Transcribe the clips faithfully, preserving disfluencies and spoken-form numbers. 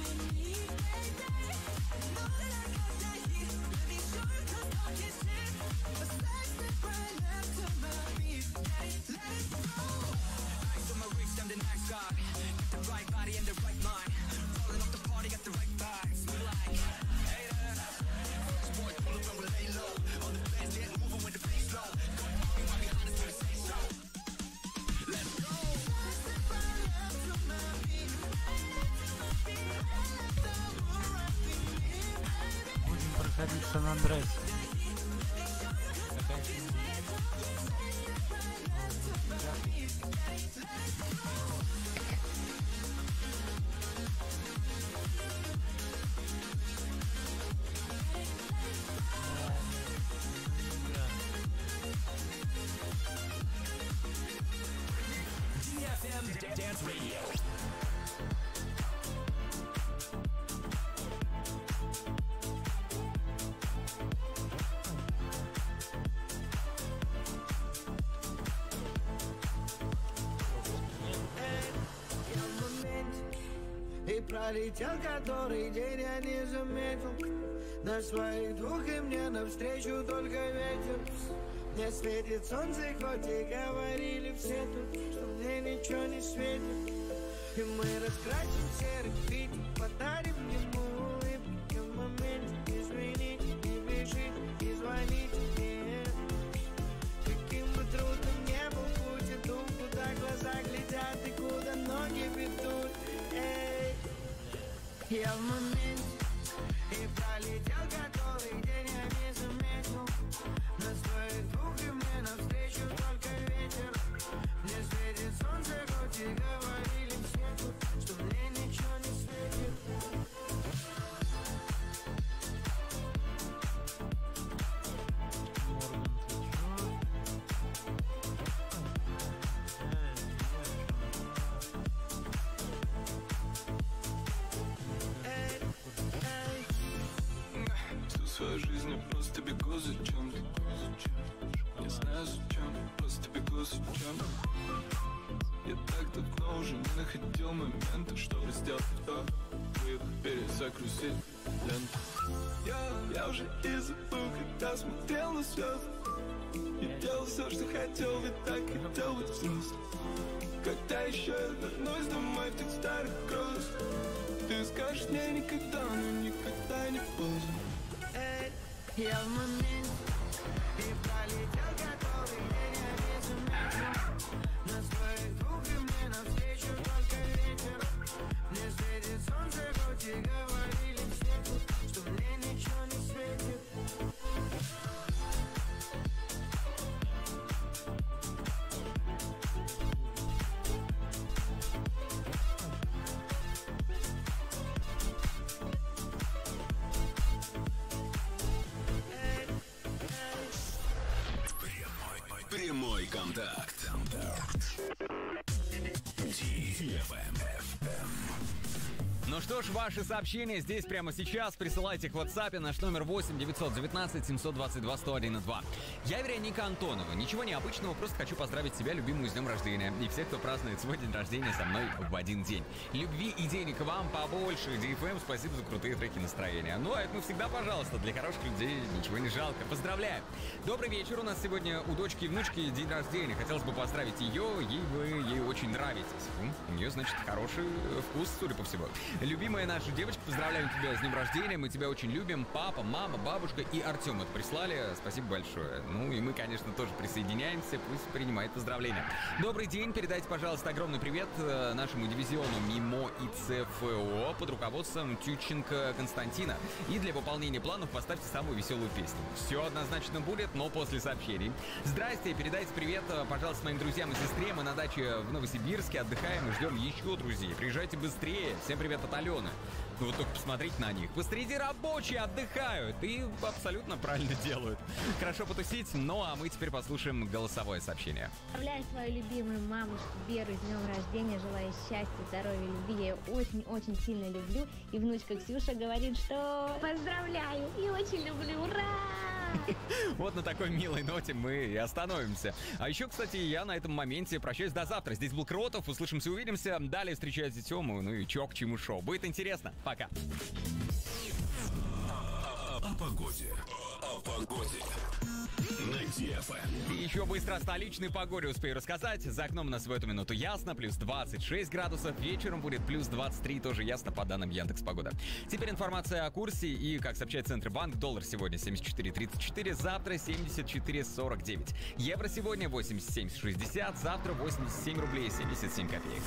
Сан-Андреас. ди эф эм Dance Radio. И пролетел который день, я не заметил. На своих двух и мне навстречу только ветер. Мне светит солнце, хоть и говорили все тут, что мне ничего не светит. И мы раскрасим серый фильм, подарим ему улыбки. В моменте извините, не бежите, не звоните мне. Каким бы трудным не был путь, иду, куда глаза глядят и куда ноги ведут. Эй, я в моменте, и пролетел который день, я не заметил. На своих двух и мне навстречу только ветер. Мне светит солнце, хоть и говорили все тут, что мне ничего не светит. Всю свою жизнь я просто бегу за чем-то. Не знаю зачем, просто бегу за чем-то. Я так давно уже не находил момента, чтобы сделать то, перезагрузить ленту. Я, я уже и забыл, когда смотрел на звезды. И делал все, что хотел, ведь так хотел быть взрослым. Когда еще я вернусь домой в тех старых грез, ты скажешь мне никогда, но никогда не поздно. Эй, я в моменте, и пролетел который день, я не заметил. На своих двух и мне навстречу только ветер. Мне светит солнце, хоть и говорили все тут, что мне ничего не светит. Прямой контакт. ди эф эм. Ну что ж, ваши сообщения здесь прямо сейчас. Присылайте их в WhatsApp. Наш номер восемь девятьсот девятнадцать семьсот двадцать два сто один два. Я Вероника Антонова. Ничего необычного, просто хочу поздравить себя, любимую, с днем рождения. И всех, кто празднует свой день рождения со мной в один день. Любви и денег вам побольше. ди эф эм, спасибо за крутые треки настроения. Ну, а это мы всегда, пожалуйста, для хороших людей ничего не жалко. Поздравляю. Добрый вечер. У нас сегодня у дочки и внучки день рождения. Хотелось бы поздравить ее. Ей вы ей очень нравитесь. У нее, значит, хороший вкус, судя по всему. Любимая наша девочка, поздравляем тебя с днем рождения. Мы тебя очень любим. Папа, мама, бабушка и Артем это прислали. Спасибо большое. Ну и мы, конечно, тоже присоединяемся. Пусть принимает поздравления. Добрый день. Передайте, пожалуйста, огромный привет нашему дивизиону МИМО и ЦФО под руководством Тютченко Константина. И для выполнения планов поставьте самую веселую песню. Все однозначно будет, но после сообщений. Здрасте. Передайте привет, пожалуйста, моим друзьям и сестре. Мы на даче в Новосибирске отдыхаем и ждем еще друзей. Приезжайте быстрее. Всем привет от Алены. Ну вот только посмотрите на них. Посреди рабочие отдыхают и абсолютно правильно делают. Хорошо потусить, ну а мы теперь послушаем голосовое сообщение. Поздравляю свою любимую мамушку Веру с днем рождения. Желаю счастья, здоровья, любви. Я ее очень-очень сильно люблю. И внучка Ксюша говорит, что поздравляю и очень люблю. Ура! Вот на такой милой ноте мы и остановимся. А еще, кстати, я на этом моменте прощаюсь до завтра. Здесь был Кротов. Услышимся, увидимся. Далее встречайте Тему, ну и чё к чему шоу. Будет интересно. Пока. О погоде. О погоде. На Ди Эф Эм. И еще быстро о столичной погоде успею рассказать. За окном у нас в эту минуту ясно, плюс двадцать шесть градусов. Вечером будет плюс двадцать три, тоже ясно по данным Яндекс.Погода. Теперь информация о курсе. И, как сообщает Центробанк, доллар сегодня семьдесят четыре тридцать четыре, завтра семьдесят четыре сорок девять. Евро сегодня восемьдесят семь шестьдесят, завтра восемьдесят семь рублей семьдесят семь копеек.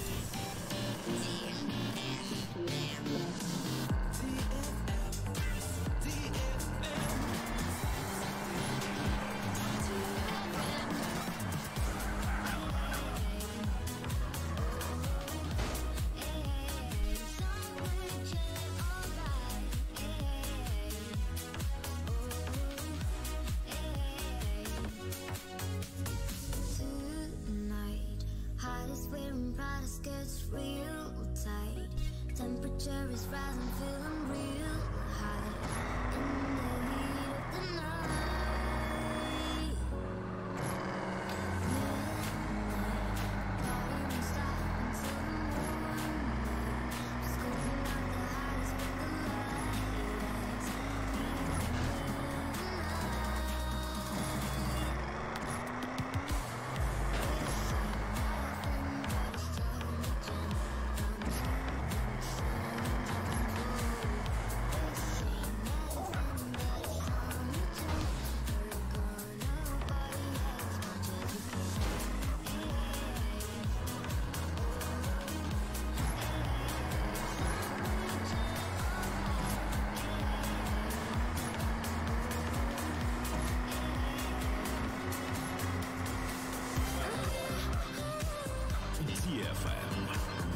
Ди Эф Эм.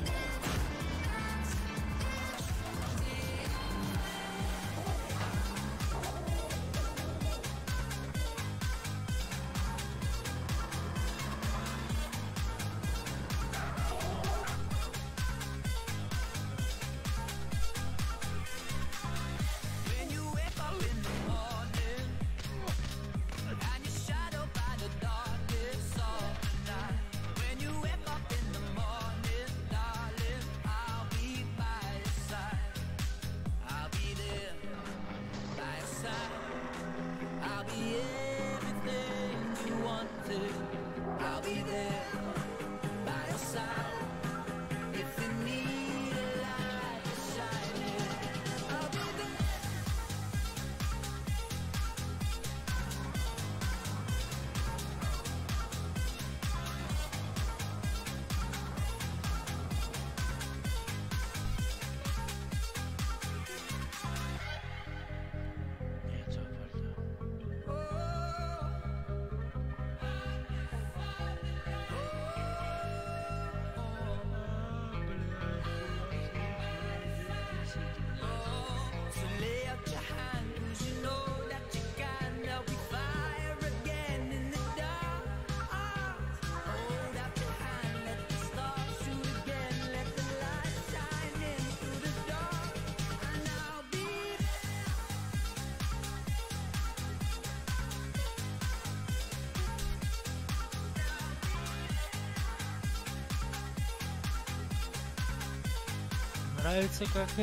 Нравится как и...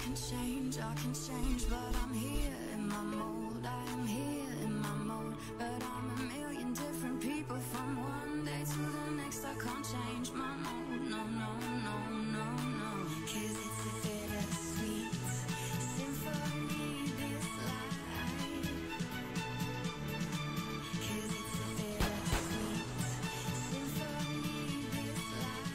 can change, I can change, but I'm here in my mode. I am here in my mode, but I'm a million different people from one day to the next. I can't change my mode, no, no, no, no, no. 'Cause it's a bittersweet symphony, this life. 'Cause it's a bittersweet symphony, this life.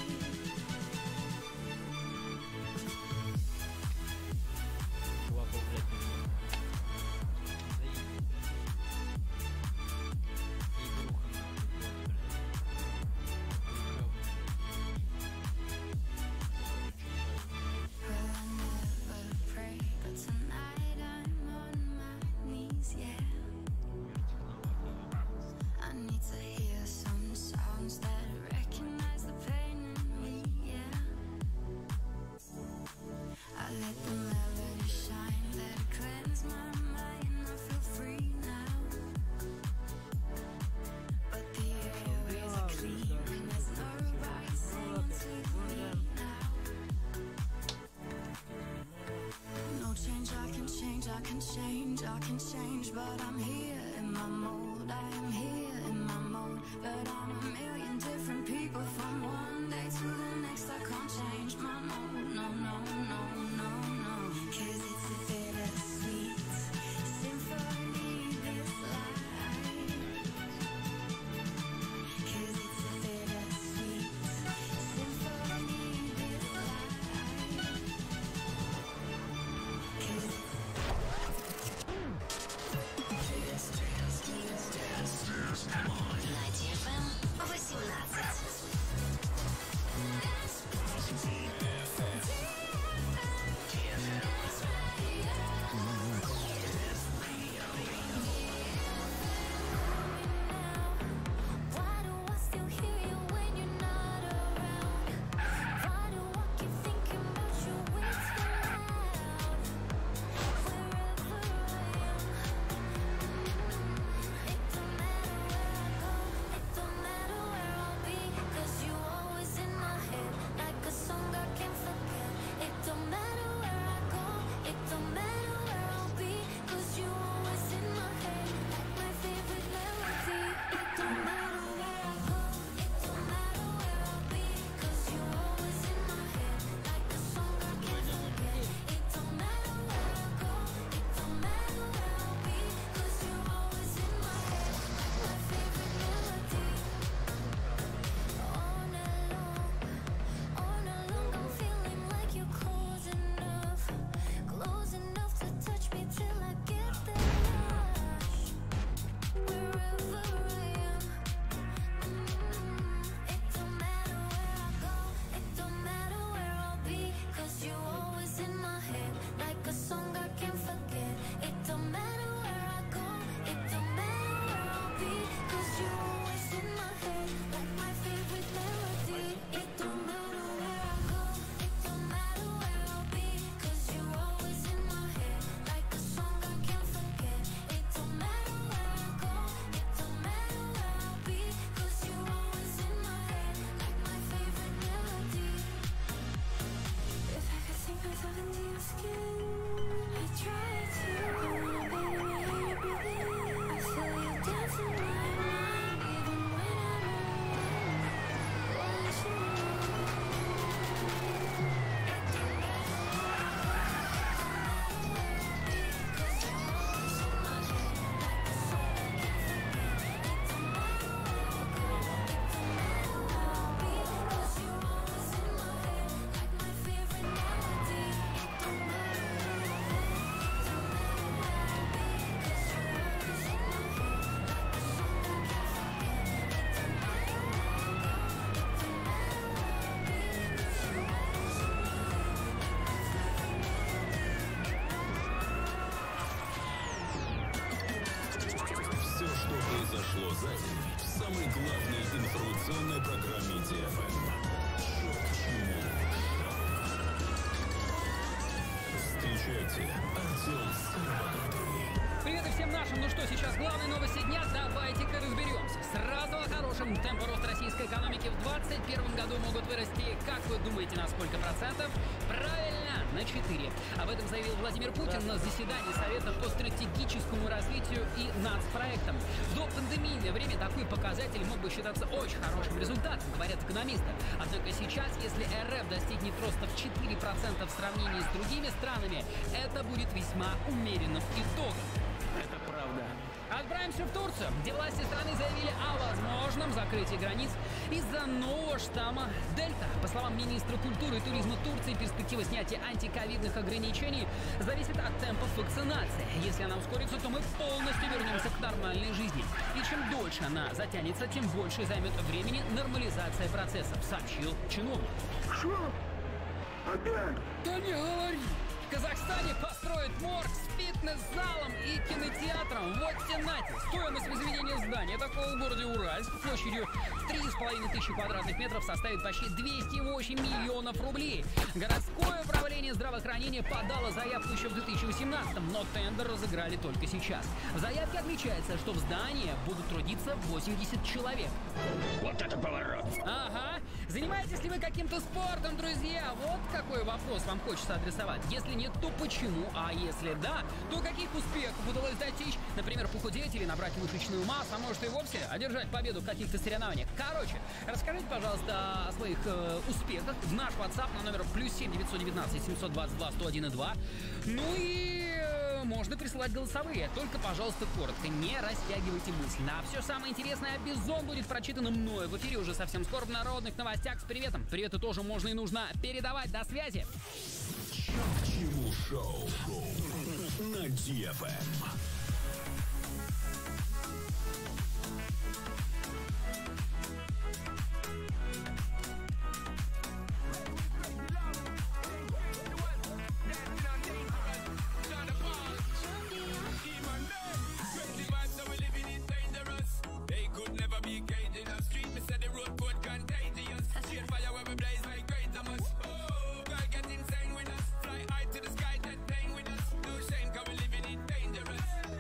Чувак, блядь, заебись, блядь. Игруха, нахуй, блядь. Well, I never pray, but tonight I'm on my knees, yeah. I need to hear some sounds that recognize the pain in me, yeah. I let the melody shine, let it cleanse my mind. I feel free now, but the airways are clean and there's nobody singing to me now. No change, I can change, I can change, I can change, but I'm here in my mode. I am here in my mode, but I'm a million different people from one day to the next. I can't change my mode, no, no, no, no, no. 'Cause it's a bittersweet symphony, this life. 'Cause it's a bittersweet symphony, this life. 'Cause На ди эф эм восемнадцать. why do I still hear you when you're not around? Why do I keep thinking about you when it's loud? Wherever I am, it don't matter where I go, it don't matter where I'll be, 'cause you always in my head, like a song I can't forget. It don't matter where I go, it don't matter where I'll be, 'cause you always in my head, like my favorite melody. It don't matter where I go, it don't matter where I'll be, 'cause you always in my head, like a song I can't forget. It don't matter where I go, it don't matter where I'll be, 'cause you always in my head, like my favorite melody. All night long, all night long I'm feeling like you're close enough, close enough to touch me till I get the rush. Wherever I am, it don't matter where I go, it don't matter where I'll be, 'cause you're always in my head, like a song I can't forget. It don't matter where I go, it don't matter where I'll be, 'cause you're always in my head, like my favorite melody. It don't matter where I go, it don't matter where I'll be, 'cause you're always in my head, like a song I can't forget. It don't matter where I go, it don't matter where I'll be, 'cause you're always in my head, like my favorite melody. If I could sink myself into your skin, I try to, baby, I hear you breathing. I feel you dancing in my mind, even when I'm alone. Want you. It don't matter where I go, it don't matter where I'll be, 'cause you're always in my head, like a song I can't forget. It don't matter where I go, it don't matter where I'll be, 'cause you're always in my head, like my favorite melody. It don't matter where I go, it don't matter where I'll be, 'cause you're always in my head, like a song I can't forget. It don't matter where I go, it don't matter where I'll be, 'cause you're always in my head, like my favorite melody. Все, что произошло за день в самой главной информационной программе ди эф эм. Встречайте, Артем Сарбатовый. Привет и всем нашим. Ну что, сейчас главные новости дня. Давайте-ка разберемся. Сразу о хорошем. Темпы роста российской экономики в двадцать первом году могут вырасти, как вы думаете, на сколько процентов? Правильно, на четыре. Об этом заявил Владимир Путин на заседании Совета по стратегическому развитию и нацпроектам. В допандемийное время такой показатель мог бы считаться очень хорошим результатом, говорят экономисты. Однако сейчас, если РФ достигнет роста в четыре процента в сравнении с другими странами, это будет весьма умеренным итогом. Это правда. Отправимся в Турцию, где власти страны заявили о возможном закрытии границ из-за нового штамма Дельта. По словам министра культуры и туризма Турции, перспектива снятия антиковидных ограничений зависит от темпов вакцинации. Если она ускорится, то мы полностью вернемся к нормальной жизни. И чем дольше она затянется, тем больше займет времени нормализация процессов, сообщил чиновник. Что? Опять? Да не говори! В Казахстане построят морг с фитнес-залом и кинотеатром. Вот темнате. Стоимость возведения здания такого в городе Уральск площадью три с половиной тысячи квадратных метров составит почти двести восемь миллионов рублей. Городское управление здравоохранения подало заявку еще в две тысячи восемнадцатом, но тендер разыграли только сейчас. В заявке отмечается, что в здании будут трудиться восемьдесят человек. Вот это поворот! Ага. Занимаетесь ли вы каким-то спортом, друзья? Вот какой вопрос вам хочется адресовать. Если нет, то почему? А если да, то каких успехов удалось достичь? Например, похудеть или набрать мышечную массу, а может и вовсе одержать победу в каких-то соревнованиях. Короче, расскажите, пожалуйста, о своих э, успехах в наш WhatsApp на номер плюс семь девятьсот девятнадцать семьсот двадцать два сто один и два. Ну и э, можно присылать голосовые. Только, пожалуйста, коротко, не растягивайте мысль. А все самое интересное о Бизон будет прочитано мною в эфире уже совсем скоро в народных новостях с приветом. Приветы тоже можно и нужно передавать. До связи. Чему шоу на ди эф эм. Fly high to the sky, that pain with us. No shame, cause we're living it dangerous.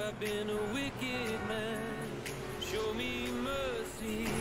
I've been a wicked man. Show me mercy.